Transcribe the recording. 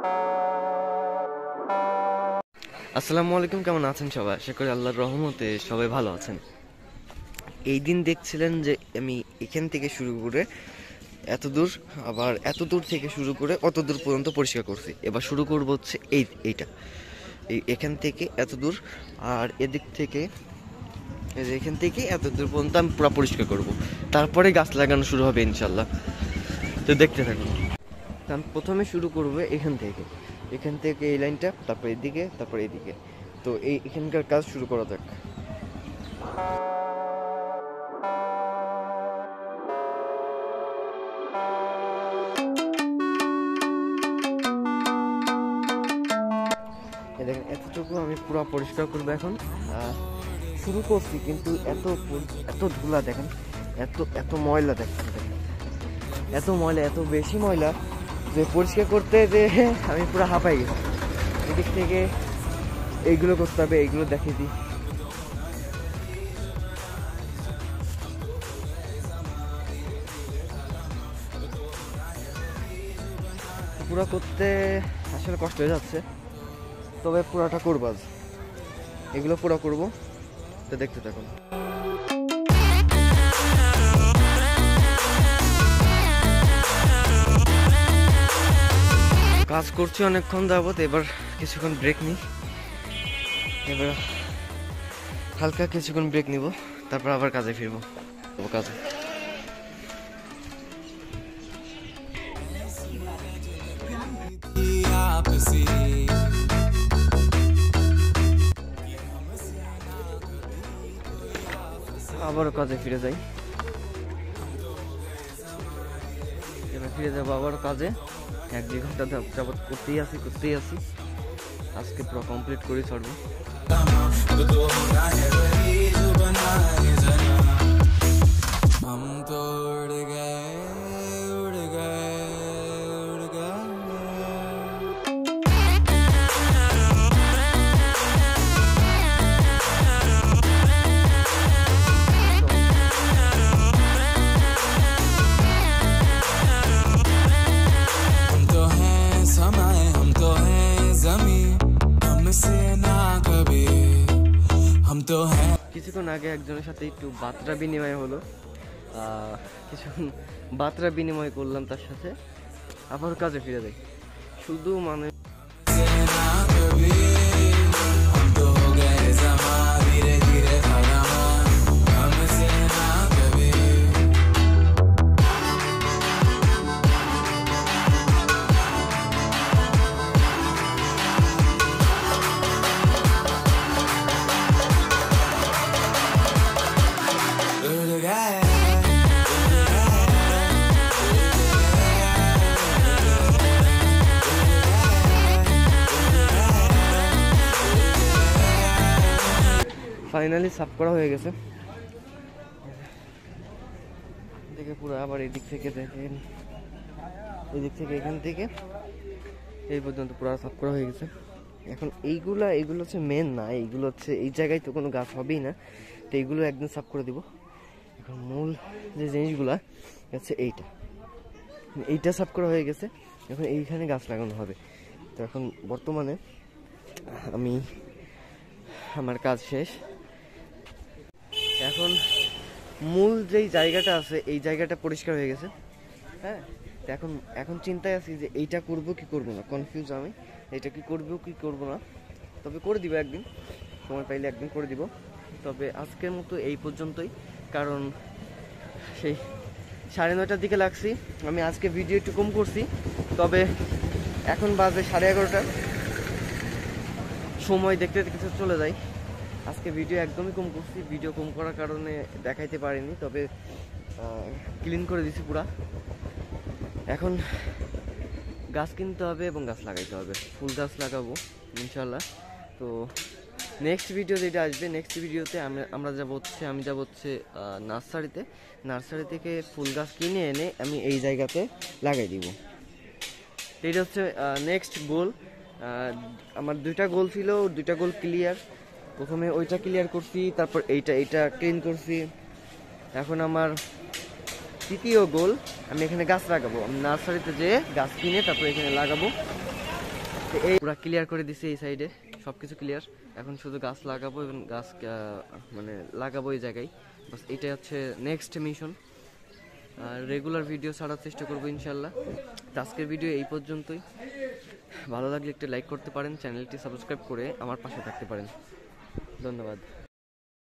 আসসালামু আলাইকুম, কেমন আছেন সবাই? আশা করি আল্লাহর রহমতে সবাই ভালো আছেন। এই দিন দেখছিলেন যে আমি এখান থেকে শুরু করে এত দূর, আবার এত দূর থেকে শুরু করে অত দূর পর্যন্ত পরিষ্কার করছি। এবার শুরু করবো হচ্ছে এইটা এখান থেকে এত দূর, আর এদিক থেকে এখান থেকে এত দূর পর্যন্ত আমি পুরো পরিষ্কার করব। তারপরে গাছ লাগানো শুরু হবে ইনশাল্লাহ। তো দেখতে থাকুন। আমি প্রথমে শুরু করবো এখান থেকে এই লাইনটা, তারপর এদিকে, তারপর এদিকে। তো এখানকার কাজ শুরু করা যাক। দেখেন এতটুকু আমি পুরো পরিষ্কার করবো এখন। শুরু করছি কিন্তু এত ধুলা দেখেন, এত ময়লা দেখেন, এত ময়লা, এত বেশি ময়লা যে পরিষ্কার করতে যে আমি পুরো হাঁপাই গেছি। এদিক থেকে এইগুলো করতে হবে, এইগুলো দেখিয়ে দিই। পুরো করতে আসলে কষ্ট হয়ে যাচ্ছে, তবে পুরাটা করবো আজ। এগুলো পুরো করবো, তো দেখতে থাকুন। কাজ করছি অনেকক্ষণ যাবত, এবার কিছুক্ষণ ব্রেক নিই। এবার হালকা কিছুক্ষণ ব্রেক নিব, তারপর আবার কাজে ফিরবো। কাজে আবারও কাজে ফিরে যাই। এবার ফিরে যাবো আবারও কাজে। 1-2 ঘন্টা যাবত করতেই আছি। আজকে পুরো কমপ্লিট করে ছাড়বো। কিছুক্ষণ আগে একজনের সাথে একটু বার্তা বিনিময় হলো, কিছুক্ষণ বার্তা বিনিময় করলাম তার সাথে, আবার কাজে ফিরে যাই। শুধু মানে ফাইনালি সাফ করা হয়ে গেছে। দেখে পুরো আবার এদিক থেকে দেখেন, এখান থেকে এই পর্যন্ত পুরো সাফ করা হয়ে গেছে। এখন এইগুলো হচ্ছে মেন না, এইগুলো হচ্ছে এই জায়গায় তো কোনো গাছ হবেই না, তো এইগুলো একদম সাফ করে দিব। এখন মূল যে জিনিসগুলা হচ্ছে এইটা সাফ করা হয়ে গেছে। এখন এইখানে গাছ লাগানো হবে। তো এখন বর্তমানে আমার কাজ শেষ। এখন মূল যেই জায়গাটা আছে এই জায়গাটা পরিষ্কার হয়ে গেছে। হ্যাঁ, তো এখন চিন্তায় আছি যে এইটা করবো কি করবো না, কনফিউজ আমি। এটা কি করবো কি করবো না, তবে করে দিব একদিন, সময় পাইলে একদিন করে দিব। তবে আজকের মতো এই পর্যন্তই, কারণ সেই 9:30টার দিকে লাগছি। আমি আজকে ভিডিও একটু কম করছি, তবে এখন বাজে 11:30। সময় দেখতে দেখতে চলে যায়। আজকে ভিডিও একদমই কম করছি, ভিডিও কম করার কারণে দেখাইতে পারিনি, তবে ক্লিন করে দিছি পুরা। এখন গাছ কিনতে হবে এবং গাছ লাগাইতে হবে, ফুল গাছ লাগাবো ইনশাল্লাহ। তো নেক্সট ভিডিও যেটা আসবে, নেক্সট ভিডিওতে আমি যাব হচ্ছে নার্সারি থেকে ফুল গাছ কিনে এনে আমি এই জায়গাতে লাগাই দিব। এটা হচ্ছে নেক্সট গোল। আমার 2টা গোল ছিল, 2টা গোল ক্লিয়ার। প্রথমে ওইটা ক্লিয়ার করছি, তারপর এইটা ক্লিন করছি। এখন আমার 3য় গোল, আমি এখানে গাছ লাগাবো। আমি নার্সারিতে যেয়ে গাছ কিনে তারপর এখানে লাগাবো। তো এই পুরো ক্লিয়ার করে দিছি, এই সাইডে সব কিছু ক্লিয়ার। এখন শুধু গাছ লাগাবো এবং গাছ মানে লাগাবো এই জায়গায়, বাস এটাই হচ্ছে নেক্সট মিশন। আর রেগুলার ভিডিও ছাড়ার চেষ্টা করবো ইনশাল্লাহ। তো আজকের ভিডিও এই পর্যন্তই। ভালো লাগলে একটু লাইক করতে পারেন, চ্যানেলটি সাবস্ক্রাইব করে আমার পাশে থাকতে পারেন। ধন্যবাদ।